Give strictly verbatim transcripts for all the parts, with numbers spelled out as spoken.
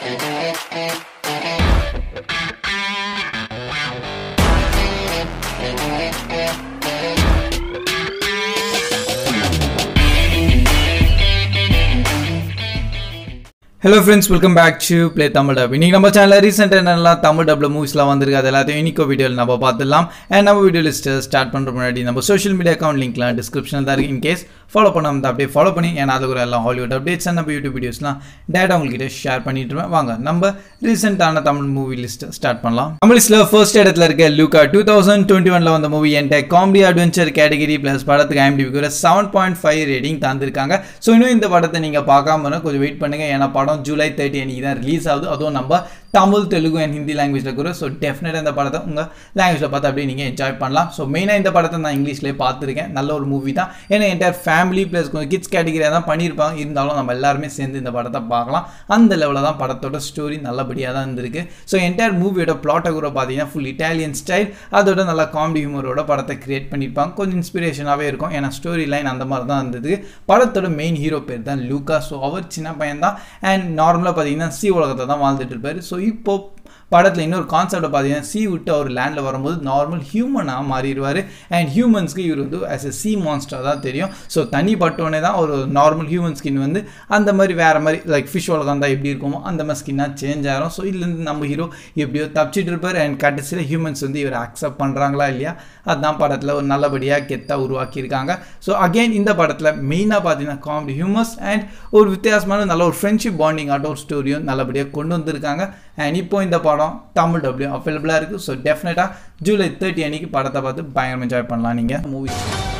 Hello friends, welcome back to Play Tamil Dub. இன்னைக்கு நம்ம சேனல்ல ரீசன்ட் என்னென்ன தமிழ் டப்ல மூவிஸ்லாம் வந்திருக்கு அது எல்லாத்தையும் இன்னைக்கு வீடியோல நம்ம பார்த்துடலாம். And நம்ம வீடியோ லிஸ்ட் ஸ்டார்ட் பண்ற முன்னாடி நம்ம சோஷியல் மீடியா அக்கவுண்ட் லிங்க்லாம் டிஸ்கிரிப்ஷன்ல தான் இருக்கு. இன் கேஸ் ஃபாலோ பண்ணாம இருந்தா அப்படியே ஃபாலோ பண்ணி ஏன்னா அதுக்கு ஒரு எல்லா ஹாலிவுட் அப்டேட்ஸ் நம்ம யூடியூப் வீடியோஸ்லாம் டேட்டா உங்ககிட்ட ஷேர் பண்ணிட்டு இருக்கேன். வாங்க நம்ம ரீசன்ட்டான தமிழ் மூவி லிஸ்ட் ஸ்டார்ட் பண்ணலாம். நம்ம லிஸ்ட்ல ஃபர்ஸ்ட் இடத்துல இருக்க லூகா twenty twenty-one ல வந்த மூவி என்ட காமெடி அட்வென்ச்சர் கேட்டகரி பிளஸ் படத்துக்கு I M D B க்கு seven point five ரேட்டிங் தந்திருக்காங்க. சோ இன்னும் இந்த படத்தை நீங்க பார்க்காம இருந்தா கொஞ்சம் வெயிட் பண்ணுங்க. ஏன்னா படம் July thirtieth அன்னைக்கு தான் ரிலீஸ் ஆகுது. அதுவும் நம்ம தமிழ் தெலுங்கு அண்ட் ஹிந்தி லாங்குவேஜ்ல கூட ஸோ டெஃபினட்டாக இந்த படத்தை உங்கள் லாங்குவேஜ்ல பார்த்து அப்படியே நீங்கள் என்ஜாய் பண்ணலாம். ஸோ மெயினாக இந்த படத்தை நான் இங்கிலீஷ்லேயே பார்த்துருக்கேன். நல்ல ஒரு மூவி தான். ஏன்னா என்டையர் ஃபேமிலி ப்ளஸ் கொஞ்சம் கிட்ஸ் கேட்டகரியாக தான் பண்ணியிருப்பாங்க. இருந்தாலும் நம்ம எல்லாருமே சேர்ந்து இந்த படத்தை பார்க்கலாம். அந்த லெவலில் தான் படத்தோட ஸ்டோரி நல்லபடியாக தான் இருந்திருக்கு. ஸோ என்டையர் மூவியோட பிளாட்டை கூட பார்த்தீங்கன்னா ஃபுல் இட்டாலியன் ஸ்டைல், அதோட நல்லா காமெடி ஹியூமரோட படத்தை கிரியேட் பண்ணியிருப்பாங்க. கொஞ்சம் இன்ஸ்பிரேஷனாகவே இருக்கும். ஏன்னா ஸ்டோரி லைன் அந்த மாதிரி தான் இருந்தது. படத்தோட மெயின் ஹீரோ பேர் தான் லூகா. ஸோ அவர் சின்ன பையன் தான் அண்ட் நார்மலாக பார்த்தீங்கன்னா சி உலகத்தை தான் வாழ்ந்துட்டு இருப்பார். ஸோ இப்போ படத்தில் இன்னொரு கான்செப்டை பார்த்தீங்கன்னா சி விட்டு அவர் லேண்டில் வரும்போது நார்மல் ஹியூமனாக மாறிடுவார். அண்ட் ஹியூமன்ஸ்க்கு இவர் வந்து ஆஸ் எ சி மான்ஸ்டர் தான் தெரியும். ஸோ தனி பட்டோடனே தான் ஒரு நார்மல் ஹியூமன் ஸ்கின் வந்து அந்த மாதிரி வேறு மாதிரி லைக் ஃபிஷ் உலகம் தான் எப்படி இருக்குமோ அந்த மாதிரி ஸ்கின்னாக சேஞ்ச் ஆகிரும். ஸோ இதுலேருந்து நம்ம ஹீரோ எப்படியோ தப்பிச்சிட்டு இருப்பார். அண்ட் கடைசியில் ஹியூமன்ஸ் வந்து இவர் அக்செப்ட் பண்ணுறாங்களா இல்லையா அதுதான் படத்தில் ஒரு நல்லபடியாக கெத்தாக உருவாக்கியிருக்காங்க. ஸோ அகெயின் இந்த படத்தில் மெயினாக பார்த்தீங்கன்னா காமெடி ஹியூமர்ஸ் அண்ட் ஒரு வித்தியாசமான நல்ல ஒரு ஃப்ரெண்ட்ஷிப் பாண்டிங் ஆட்ட ஒரு ஸ்டோரியும் நல்லபடியாக கொண்டு வந்திருக்காங்க. அண்ட் இப்போ இந்த படம் தமிழ் டப்ளியூ அவைலபிளாக இருக்குது. ஸோ டெஃபினட்டாக ஜூலை தேர்ட்டி அன்னைக்கு படத்தை பார்த்து பயங்கரமாக என்ஜாய் பண்ணலாம் நீங்கள் மூவி.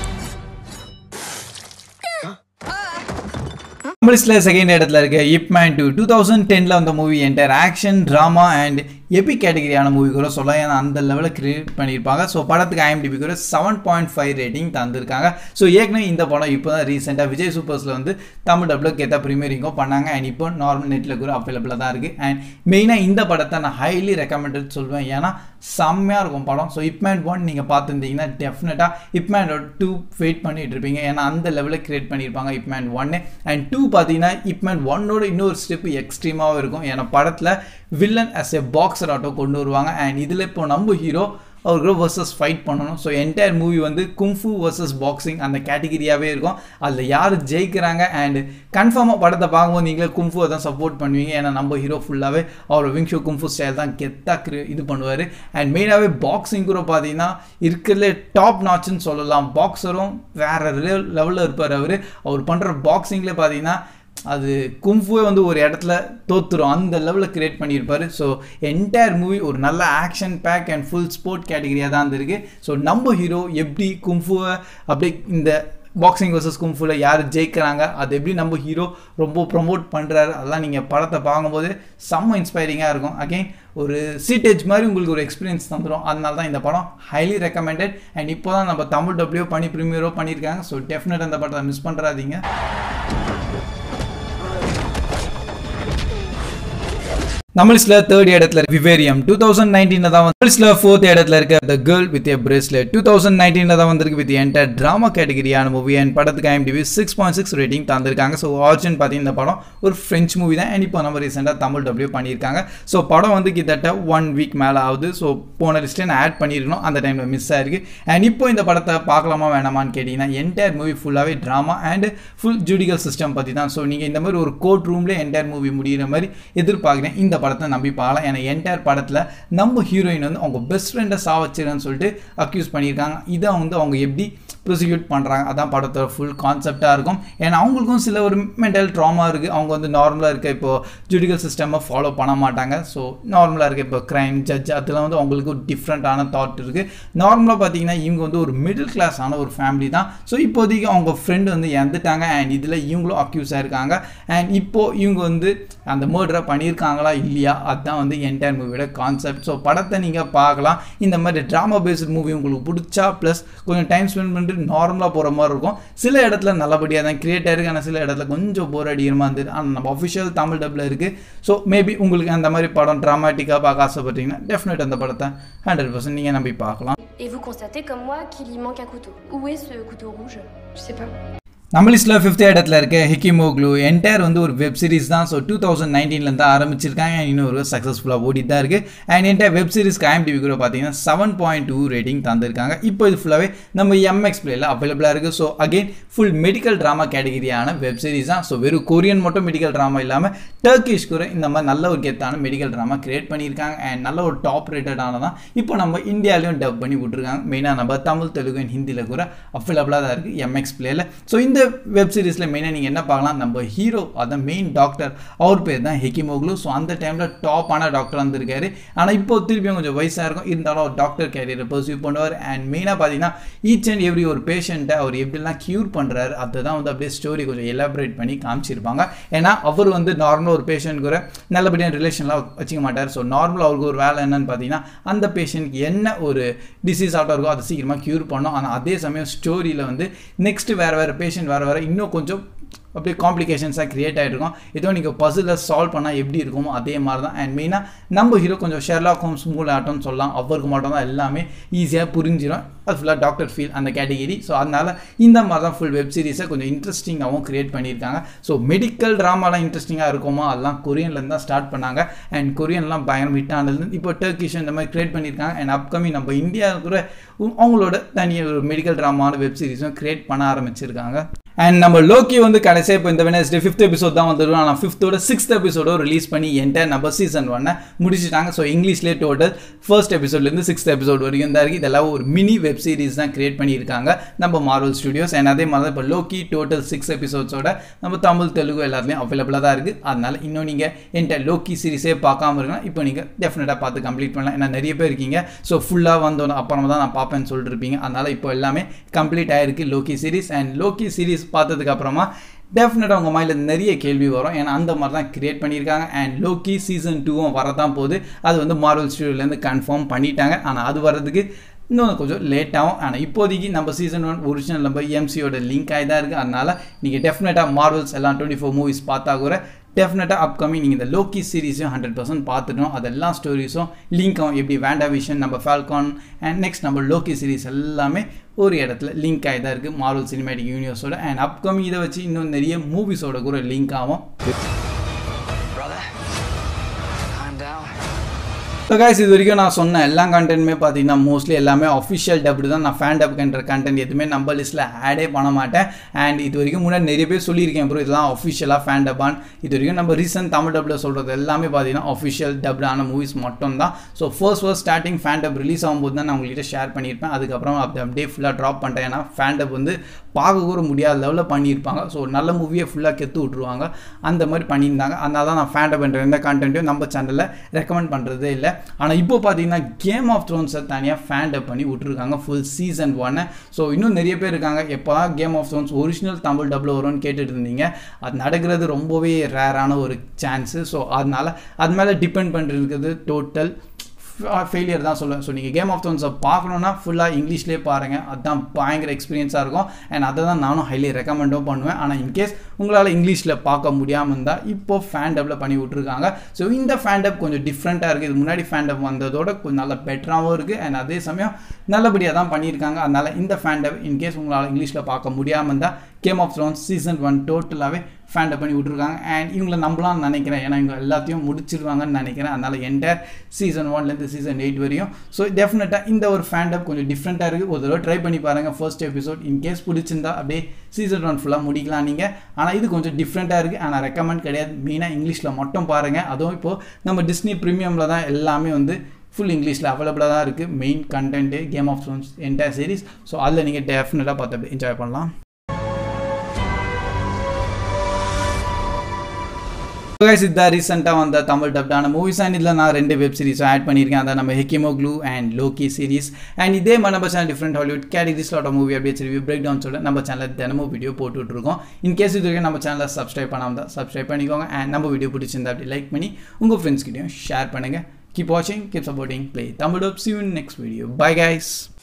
தமிழ்ல செகண்ட் இடத்துல இருக்க Ip Man two two thousand டென்ல வந்த movie entire action drama and epic கேட்டகரியான மூவி கூட சொல்லலாம். ஏன்னா அந்த லெவலில் கிரியேட் பண்ணியிருப்பாங்க. ஸோ படத்துக்கு I M D B கூட செவன் பாயிண்ட் ஃபைவ் ரேட்டிங் தந்திருக்காங்க. ஸோ ஏற்கனவே இந்த படம் இப்போ தான் ரீசெண்டாக விஜய் சூப்பர்ஸில் வந்து தமிழ் டப்ல கேட்ட ப்ரீமியரிங்கும் பண்ணாங்க. அண்ட் இப்போ நார்மல் நெட்டில் கூட அவைலபிளாக தான் இருக்குது. அண்ட் மெயினாக இந்த படத்தை நான் ஹைலி ரெக்கமெண்டட் சொல்லுவேன். ஏன்னா செம்மையாக இருக்கும் படம். ஸோ இப்மேன் ஒன் நீங்கள் பார்த்துருந்தீங்கன்னா டெஃபினட்டாக இப்மேன் டூ வெயிட் பண்ணிட்டு இருப்பீங்க. ஏன்னா அந்த லெவலில் கிரியேட் பண்ணியிருப்பாங்க இப்மேன் ஒன்னு. அண்ட் டூ பார்த்தீங்கன்னா இப்மேன் ஒன்னோட இன்னொரு ஸ்டெப் எக்ஸ்ட்ரீமாகவும் இருக்கும். ஏன்னா படத்தில் வில்லன் அஸ் எ பாக்ஸர் ஆட்டோ கொண்டு வருவாங்க. அண்ட் இதில் இப்போ நம்ம ஹீரோ அவருக்கு வர்சஸ் ஃபைட் பண்ணணும். ஸோ என்டையர் மூவி வந்து கும்ஃபு வர்சஸ் பாக்ஸிங் அந்த கேட்டகிரியாகவே இருக்கும். அதில் யார் ஜெயிக்கிறாங்க அண்ட் கன்ஃபார்மாக படத்தை பார்க்கும்போது நீங்களே கும்ஃபுவை தான் சப்போர்ட் பண்ணுவீங்க. ஏன்னா நம்ம ஹீரோ ஃபுல்லாகவே அவர் விங்ஷோ கும்ஃபு ஸ்டைல் தான் கெத்தாக இது பண்ணுவார். அண்ட் மெயினாகவே பாக்ஸிங் கூட பார்த்தீங்கன்னா இருக்கிறதுலே டாப் நாட்ச்னு சொல்லலாம். பாக்ஸரும் வேறு லெவலில் இருப்பார். அவர் அவர் பண்ணுற பாக்ஸிங்லேயே பார்த்தீங்கன்னா அது கும்ஃபுவே வந்து ஒரு இடத்துல தோத்துரும் அந்த லெவலில் கிரியேட் பண்ணியிருப்பார். ஸோ என்டையர் மூவி ஒரு நல்ல action pack and full sport கேட்டகரியாக தான் இருந்திருக்கு. ஸோ நம்ம ஹீரோ எப்படி கும்ஃபுவை அப்படி இந்த பாக்ஸிங் வர்சஸ் கும்ஃபுவில் யார் ஜெயிக்கிறாங்க அது எப்படி நம்ம ஹீரோ ரொம்ப ப்ரொமோட் பண்ணுறாரு அதெல்லாம் நீங்கள் படத்தை பார்க்கும்போது செம்ம இன்ஸ்பைரிங்காக இருக்கும். அகெயின் ஒரு சீட்டேஜ் மாதிரி உங்களுக்கு ஒரு எக்ஸ்பீரியன்ஸ் தந்துடும். அதனால தான் இந்த படம் ஹைலி ரெக்கமெண்டட். அண்ட் இப்போ தான் நம்ம தமிழ் டப்ளியூ பண்ணி ப்ரீமியரோ பண்ணியிருக்காங்க. ஸோ டெஃபினட்டாக அந்த படத்தை மிஸ் பண்ணுறாதீங்க. நம்ம லிஸ்ட்ல தேர்ட் இடத்துல விவேரியம் டூ தௌசண்ட் நைன்டீன்ல தான் வந்து லிஸ்ட்ல ஃபோர்த் இடத்துல இருக்க the girl with a bracelet two thousand நைன்டீன்ல தான் வந்திருக்கு வித் என்டையர் டிராமா கேட்டகரியான மூவி. அண்ட் படத்துக்கு I M D B six point six rating தந்திருக்காங்க. ஸோ ஆர்ஜின் பார்த்தீங்கன்னா இந்த படம் ஒரு ஃப்ரெஞ்ச் மூவி தான். அண்ட் இப்போ நம்ம ரீசெண்டாக தமிழ் டப்ளியூ பண்ணியிருக்காங்க. ஸோ படம் வந்து கிட்டத்தட்ட ஒன் வீக் மேலே ஆகுது. ஸோ போன லிஸ்ட்டே நான் ஆட் பண்ணியிருக்கணும், அந்த டைமில் மிஸ் ஆயிருக்கு. அண்ட் இப்போ இந்த படத்தை பார்க்கலாமா வேணாமான்னு கேட்டிங்கன்னா என்டையர் மூவி ஃபுல்லாகவே drama and full judicial system பற்றி தான். ஸோ நீங்கள் இந்த மாதிரி ஒரு கோர்ட் ரூம்லேயே என்டையர் மூவி முடிகிற மாதிரி எதிர்பார்க்குறேன். இந்த படத்தை நம்பி பார்க்கலாம். ஏன்னா என்டையர் படத்தில் நம்ம ஹீரோயின் வந்து அவங்க பெஸ்ட் ஃப்ரெண்டை சாவச்சிருன்னு சொல்லிட்டு அக்யூஸ் பண்ணியிருக்காங்க. இதை வந்து அவங்க எப்படி ப்ரொசிக்யூட் பண்ணுறாங்க அதான் படத்தோட ஃபுல் கான்செப்டாக இருக்கும். ஏன்னா அவங்களுக்கும் சில ஒரு மென்டல் ட்ராமா இருக்குது. அவங்க வந்து நார்மலாக இருக்க இப்போது ஜுடிகல் சிஸ்டமை ஃபாலோ பண்ண மாட்டாங்க. ஸோ நார்மலாக இருக்க இப்போ க்ரைம் ஜட்ஜ் அதெல்லாம் வந்து அவங்களுக்கு ஒரு டிஃப்ரெண்ட்டான தாட் இருக்குது. நார்மலாக பார்த்தீங்கன்னா இவங்க வந்து ஒரு மிடில் கிளாஸ் ஆன ஒரு ஃபேமிலி தான். ஸோ இப்போதைக்கு அவங்க ஃப்ரெண்டு வந்து இறந்துட்டாங்க. அண்ட் இதில் இவங்களும் அக்யூஸ் ஆகிருக்காங்க. அண்ட் இப்போது இவங்க வந்து அந்த மர்டரை பண்ணியிருக்காங்களா இல்லையா அதுதான் வந்து என்டையர் மூவியோட கான்செப்ட். ஸோ படத்தை நீங்கள் பார்க்கலாம். இந்த மாதிரி ட்ராமா பேஸ்ட் மூவி உங்களுக்கு பிடிச்சா ப்ளஸ் கொஞ்சம் டைம் ஸ்பெண்ட் பண்ணிட்டு நார்மலாக போகிற மாதிரி இருக்கும். சில இடத்துல நல்லபடியாக தான் கிரியேட் ஆயிருக்கு. ஆனால் சில இடத்துல கொஞ்சம் போர் அடிக்கிற மாதிரி இருந்தது. ஆனால் நம்ம அஃபிஷியல் தமிழ் டப்பில் இருக்குது. ஸோ மேபி உங்களுக்கு அந்த மாதிரி படம் ட்ராமாட்டிக்காக பார்க்க ஆசைப்பட்டீங்கன்னா டெஃபினட் அந்த படத்தை ஹண்ட்ரட் பர்சன்ட் நீங்கள் நம்பி பார்க்கலாம். Et vous constatez comme moi qu'il y manque un couteau. Où est ce couteau rouge? Je sais pas. நம்ம லிஸ்ட்டில் ஃபிஃப்த் இடத்துல இருக்க ஹிக்கிமோக்லு என்டையர் வந்து ஒரு வெப் சீரிஸ் தான். ஸோ டூ தௌசண்ட் நைன்டீன்லேருந்து ஆரம்பிச்சிருக்காங்க, இன்னும் ஒரு சக்ஸஸ்ஃபுல்லாக ஓடிட்டு தான் இருக்குது. அண்ட் என்டையர் வெப் சீரிஸ்க்கு ஐஎம்டிபி கூட பார்த்தீங்கன்னா செவன் பாயிண்ட் டூ ரேட்டிங் தந்திருக்காங்க. இப்போ இது ஃபுல்லாகவே நம்ம எம்எக்ஸ் பிளேயில் அவைலபிளாக இருக்குது. So again full medical drama கேட்டகிரியான வெப் சீரிஸ் தான். ஸோ வெறும் கொரியன் மட்டும் மெடிக்கல் ட்ராமா இல்லாமல் டர்க்கிஷ் கூட இந்த மாதிரி நல்ல ஒரு கெத்தான மெடிக்கல் ட்ராமா கிரியேட் பண்ணியிருக்காங்க. அண்ட் நல்ல ஒரு டாப் ரேட்டடான தான் இப்போ நம்ம இந்தியாவிலையும் டப் பண்ணி விட்டுருக்காங்க. மெயினாக நம்ம தமிழ், தெலுங்கு அண்ட் ஹிந்தியில் கூட அவைலபிளாக தான் இருக்குது எம்எக்ஸ் பிளேயில். ஸோ இந்த வெப் சீரிஸில் மெயினாக நீங்கள் என்ன பார்க்கலாம், நம்ம ஹீரோ அதான் மெயின் டாக்டர், அவர் பேர் தான் ஹிக்கிமோக்லு. ஸோ அந்த டைமில் டாப்பான டாக்டர் வந்திருக்காரு. ஆனால் இப்போ திருப்பியும் கொஞ்சம் வயசாக இருக்கும், இருந்தாலும் அவர் டாக்டர் கேரியரை பர்சியூ பண்ணுவார். அண்ட் மெயினாக பார்த்தீங்கன்னா ஈச் அண்ட் எவ்ரி ஒரு பேஷண்ட்டை அவர் எப்படிலாம் க்யூர் பண்ணுறாரு அதை தான் வந்து அப்படியே ஸ்டோரி கொஞ்சம் எலாபரேட் பண்ணி காமிச்சிருப்பாங்க. ஏன்னா அவர் வந்து நார்மலாக ஒரு பேஷண்ட் கூட நல்லபடியாக ரிலேஷன்லாம் வச்சுக்க மாட்டார். ஸோ நார்மலாக அவருக்கு ஒரு வேலை என்னன்னு பார்த்தீங்கன்னா அந்த பேஷண்ட்க்கு என்ன ஒரு டிசீஸ் ஆகிட்டோ இருக்கோ அதை சீக்கிரமாக க்யூர் பண்ணோம். ஆனால் அதே சமயம் ஸ்டோரியில் வந்து நெக்ஸ்ட் வேறு வேறு பேஷண்ட் வேறு வேறு இன்னும் கொஞ்சம் அப்படியே காம்ப்ளிகேஷன்ஸாக க்ரியேட் ஆகிருக்கும். ஏதோ நீங்கள் பசிலில் சால்வ் பண்ணால் எப்படி இருக்குமோ அதே மாதிரி தான். அண்ட் மெயினாக நம்ம ஹீரோ கொஞ்சம் ஷெர்லாக் ஹோம்ஸ் மூல ஆட்டம்னு சொல்லலாம், அவருக்கு மட்டும் தான் எல்லாமே ஈஸியாக புரிஞ்சிடும். அது ஃபுல்லாக டாக்டர் ஃபீல் அந்த கேட்டகிரி. ஸோ அதனால் இந்த மாதிரி தான் ஃபுல் வெப் சீரிஸை கொஞ்சம் இன்ட்ரெஸ்டிங்காகவும் க்ரியேட் பண்ணியிருக்காங்க. ஸோ மெடிக்கல் ட்ராமாலாம் இன்ட்ரெஸ்டிங்காக இருக்குமா, அதெல்லாம் கொரியன்லேருந்து தான் ஸ்டார்ட் பண்ணாங்க. அண்ட் கொரியன்லாம் பயங்கரம் ஹிட் ஆனது இப்போ டர்க்கிஷ் இந்த மாதிரி க்ரியேட் பண்ணியிருக்காங்க. அண்ட் அப்கமிங் நம்ம இந்தியாவில் கூட அவங்களோட தனியாக ஒரு மெடிக்கல் ட்ராமான வெப் சீரிஸும் க்ரியேட் பண்ண ஆரம்பிச்சிருக்காங்க. அண்ட் நம்ம லோக்கி வந்து கடைசியாக இப்போ இந்த வெனஸ்டே ஃபிஃப்த் எபிசோட் தான் வந்துடும். ஆனால் ஃபிஃப்த்தோட சிக்ஸ்த் எபிசோட ரிலீஸ் பண்ணி என்டையர் நம்ம சீசன் ஒன்னை முடிச்சுட்டாங்க. ஸோ இங்கிலீஷ்லேயே டோட்டல் ஃபர்ஸ்ட் எபிசோட்லேருந்து சிக்ஸ்த் எபிசோட் வரைக்கும் தான் இருக்குது. இதெல்லாம் ஒரு மினி வெப் சீரிஸ் தான் கிரியேட் பண்ணியிருக்காங்க நம்ம மார்வல் ஸ்டுடியோஸ். அண்ட் அதே மாதிரி தான் இப்போ லோக்கி டோட்டல் சிக்ஸ் எபிசோட்ஸோட நம்ம தமிழ், தெலுங்கு எல்லாத்துலேயும் அவைலபிளாக தான் இருக்குது. அதனால் இன்னும் நீங்கள் என்டையர் லோக்கி சீரிஸே பார்க்காம இருக்கலாம், இப்போ நீங்கள் டெஃபினட்டாக பார்த்து கம்ப்ளீட் பண்ணலாம். ஏன்னா நிறைய பேர் இருக்கீங்க, ஸோ ஃபுல்லாக வந்தோம் அப்புறமா தான் நான் பார்ப்பேன்னு சொல்லிட்டு இருப்பீங்க. அதனால் இப்போ எல்லாமே கம்ப்ளீட் ஆகிருக்கு Loki series. And Loki series பார்த்ததுக்கு அப்புறமா டெஃபினட்டாக உங்கள் மைண்டில் நிறைய கேள்வி வரும். ஏன்னா அந்த மாதிரி தான் கிரியேட் பண்ணியிருக்காங்க. அண்ட் லோக்கி சீசன் டூவும் வரதான் போகுது. அது வந்து மார்வல் ஸ்டுடியோலேருந்து கன்ஃபார்ம் பண்ணிட்டாங்க. ஆனால் அது வர்றதுக்கு இன்னும் கொஞ்சம் லேட்டாகும். ஆனால் இப்போதைக்கு நம்ம சீசன் ஒன் ஒரிஜினல் நம்ம எம்சியோட லிங்க் ஆகி தான் இருக்குது. அதனால் நீங்கள் டெஃபினட்டாக மார்வல்ஸ் எல்லாம் டுவெண்ட்டி ஃபோர் மூவிஸ் பார்த்தா கூட டெஃபினட்டாக அப்கமிங் நீங்கள் இந்த லோக்கி சீரிஸையும் ஹண்ட்ரட் பர்சன்ட் பார்த்துட்டோம். அதெல்லாம் ஸ்டோரிஸும் லிங்க்கும் எப்படி வேண்டா விஷன், நம்ம ஃபால்கான் அண்ட் நெக்ஸ்ட் நம்ம லோக்கி சீரிஸ் எல்லாமே ஒரு இடத்துல லிங்க் ஆகி தான் இருக்குது மார்வல் சினிமேட்டிக் யூனிவர்ஸோட. அண்ட் அப்கமிங் இதை வச்சு இன்னும் நிறைய மூவிஸோட கூட லிங்க் ஆகும். ஸோ கைஸ், இது வரைக்கும் நான் சொன்ன எல்லா கண்டென்ட்டுமே பார்த்தீங்கன்னா மோஸ்ட்லி எல்லாமே அஃபிஷியல் டப்டு தான். நான் ஃபேன் டப்ன்ற கண்டென்ட் எதுவுமே நம்ம லிஸ்ட்டில் ஆடே பண்ண மாட்டேன். அண்ட் இது வரைக்கும் முன்னாடி நிறைய பேர் சொல்லியிருக்கேன் ப்ரோ இதெல்லாம் அஃபிஷியலாக ஃபேன் டப்பான். இது வரைக்கும் நம்ம ரீசன்ட் தமிழ் டப்பில் சொல்கிறது எல்லாமே பார்த்தீங்கன்னா அஃபிஷியல் டப்டான மூவிஸ் மட்டும் தான். So first first starting fan dub release ஆகும்போது தான் நான் உங்கள்கிட்ட ஷேர் பண்ணியிருப்பேன். அதுக்கப்புறம் அப்படி அப்படியே ஃபுல்லாக ட்ராப் பண்ணிட்டேன். ஏன்னா ஃபேன் டப் வந்து பார்க்க கூட முடியாத லெவலில் பண்ணியிருப்பாங்க. ஸோ நல்ல மூவியை ஃபுல்லாக கெத்து விட்ருவாங்க, அந்த மாதிரி பண்ணியிருந்தாங்க. அதனால தான் நான் ஃபேன் டப் என்ற எந்த கண்டென்ட்டையும் நம்ம சேனலில் ரெக்கமெண்ட் பண்ணுறதே இல்லை. ஆனால் இப்போ பார்த்தீங்கன்னா கேம் ஆஃப் த்ரோன்ஸை தனியாக ஃபேன் டப் பண்ணி விட்டுருக்காங்க ஃபுல் சீசன் ஒன்னு. ஸோ இன்னும் நிறைய பேர் இருக்காங்க எப்போ தான் Game of Thrones original Tamil டப்பில் வரும்னு கேட்டுட்டு இருந்தீங்க. அது நடக்கிறது ரொம்பவே ரேரான ஒரு சான்ஸு. ஸோ அதனால் அது மேலே டிபெண்ட் பண்ணிருக்கிறது டோட்டல் ஃபெயிலியர் தான் சொல்லுவேன். ஸோ நீங்கள் கேம் ஆஃப் த்ரோன்ஸை பார்க்கணுன்னா ஃபுல்லாக இங்கிலீஷ்லேயே பாருங்கள், அதுதான் பயங்கர எக்ஸ்பீரியன்ஸாக இருக்கும். அண்ட் அதை தான் நானும் ஹைலி ரெக்கமெண்டும் பண்ணுவேன். ஆனால் இன்கேஸ் உங்களால் இங்கிலீஷில் பார்க்க முடியாமல் இருந்தால் இப்போது ஃபேன் டப்பில் பண்ணி விட்ருக்காங்க. ஸோ இந்த ஃபேன் டப் கொஞ்சம் டிஃப்ரெண்ட்டாக இருக்குது. இது முன்னாடி ஃபேன் டப் வந்ததோட கொஞ்சம் நல்லா பெட்டராகவும் இருக்குது. அண்ட் அதே சமயம் நல்லபடியாக தான் பண்ணியிருக்காங்க. அதனால் இந்த ஃபேன் டப் இன்கேஸ் உங்களால் இங்கிலீஷில் பார்க்க முடியாமல் இருந்தால் Game of Thrones season one டோட்டலாகவே ஃபேன் டப் பண்ணி விட்ருக்காங்க. அண்ட் இவங்களை நம்பலாம்னு நினைக்கிறேன், ஏன்னா இவங்க எல்லாத்தையும் முடிச்சிருவாங்கன்னு நினைக்கிறேன். அதனால் என்டையர் சீசன் ஒன்லேருந்து சீசன் எயிட் வரையும். ஸோ டெஃபினட்டாக இந்த ஒரு ஃபேன் டப் கொஞ்சம் டிஃப்ரெண்ட்டாக இருக்குது. ஒரு தடவை ட்ரை பண்ணி பாருங்கள் ஃபர்ஸ்ட் எபிசோட். இன்கேஸ் பிடிச்சிருந்தா அப்படியே சீசன் ஒன் ஃபுல்லாக முடிக்கலாம் நீங்கள். ஆனால் இது கொஞ்சம் டிஃப்ரெண்ட்டாக இருக்குது. ஆனால் ரெக்கமெண்ட் கிடையாது, மெயினாக இங்கிலீஷில் மட்டும் பாருங்கள். அதுவும் இப்போது நம்ம டிஸ்னி ப்ரீமியமில் தான் எல்லாமே வந்து ஃபுல் இங்கிலீஷில் அவைலபிளாக தான் இருக்குது main content Game of Thrones entire series. So அதில் நீங்கள் டெஃபினட்டாக பார்த்து என்ஜாய் பண்ணலாம். guys, இதுதான் ரீசெண்டாக வந்த தமிழ் டப்டான மூவிஸ். அண்ட் இதில் நான் ரெண்டு வெப் சீரிஸும் ஆட் பண்ணியிருக்கேன். அதான் நம்ம Hekimoglu and Loki series. And இதே மாதிரி நம்ம channel different Hollywood categories lot of movie updates review break டவுன்ஸோட நம்ம சேனலில் தினமும் வீடியோ போட்டுட்ருக்கோம். இன்கேஸ் இது வரைக்கும் நம்ம சேனலை சப்ஸ்கிரைப் பண்ணாமல் தான் சப்ஸ்கிரைப் பண்ணிக்கோங்க. அண்ட் நம்ம வீடியோ பிடிச்சிருந்தா அப்படி லைக் பண்ணி உங்கள் ஃப்ரெண்ட்ஸ்கிட்டையும் ஷேர் பண்ணுங்கள். Keep watching, keep supporting Play Tamil Dub. See you in the next video. Bye guys.